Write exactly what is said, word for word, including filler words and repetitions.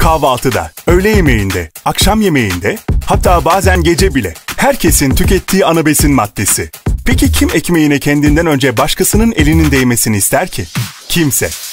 Kahvaltıda, öğle yemeğinde, akşam yemeğinde, hatta bazen gece bile herkesin tükettiği ana besin maddesi. Peki kim ekmeğine kendinden önce başkasının elinin değmesini ister ki? Kimse.